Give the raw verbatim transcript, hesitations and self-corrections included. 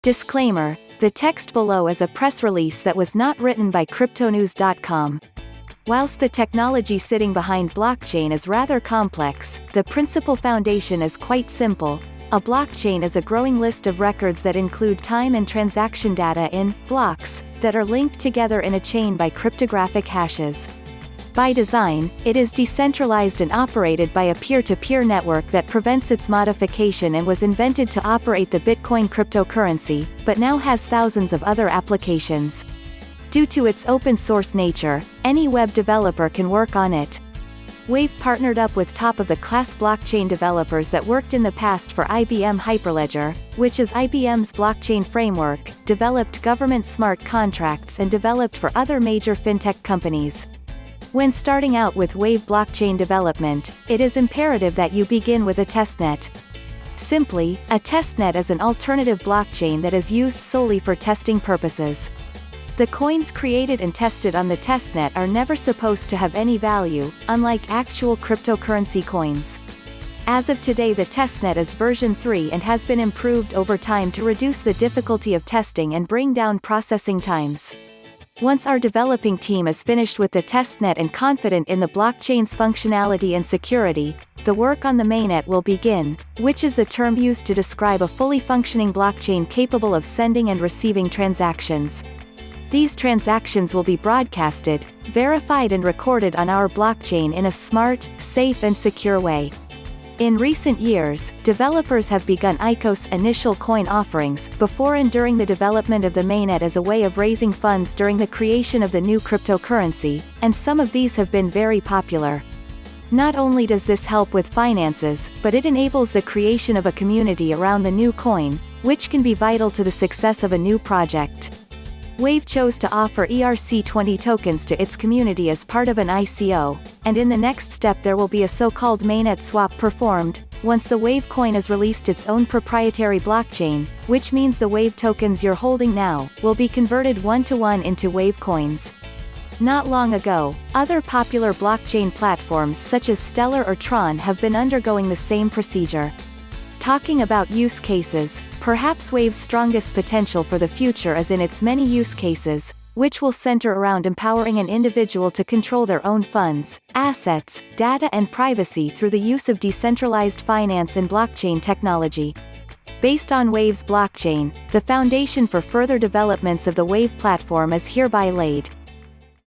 Disclaimer: the text below is a press release that was not written by cryptonews dot com. Whilst the technology sitting behind blockchain is rather complex, the principal foundation is quite simple. A blockchain is a growing list of records that include time and transaction data in blocks that are linked together in a chain by cryptographic hashes. By design, it is decentralized and operated by a peer-to-peer network that prevents its modification and was invented to operate the Bitcoin cryptocurrency, but now has thousands of other applications. Due to its open-source nature, any web developer can work on it. Wave partnered up with top-of-the-class blockchain developers that worked in the past for I B M Hyperledger, which is I B M's blockchain framework, developed government smart contracts and developed for other major fintech companies. When starting out with Wave blockchain development, it is imperative that you begin with a testnet. Simply, a testnet is an alternative blockchain that is used solely for testing purposes. The coins created and tested on the testnet are never supposed to have any value, unlike actual cryptocurrency coins. As of today, the testnet is version three and has been improved over time to reduce the difficulty of testing and bring down processing times. Once our developing team is finished with the testnet and confident in the blockchain's functionality and security, the work on the mainnet will begin, which is the term used to describe a fully functioning blockchain capable of sending and receiving transactions. These transactions will be broadcasted, verified and recorded on our blockchain in a smart, safe and secure way. In recent years, developers have begun I C O S initial coin offerings before and during the development of the mainnet as a way of raising funds during the creation of the new cryptocurrency, and some of these have been very popular. Not only does this help with finances, but it enables the creation of a community around the new coin, which can be vital to the success of a new project. Wave chose to offer E R C twenty tokens to its community as part of an I C O, and in the next step there will be a so-called mainnet swap performed, once the Wave coin has released its own proprietary blockchain, which means the Wave tokens you're holding now will be converted one-to-one into Wave coins. Not long ago, other popular blockchain platforms such as Stellar or Tron have been undergoing the same procedure. Talking about use cases, perhaps Wave's strongest potential for the future is in its many use cases, which will center around empowering an individual to control their own funds, assets, data and privacy through the use of decentralized finance and blockchain technology. Based on Wave's blockchain, the foundation for further developments of the Wave platform is hereby laid.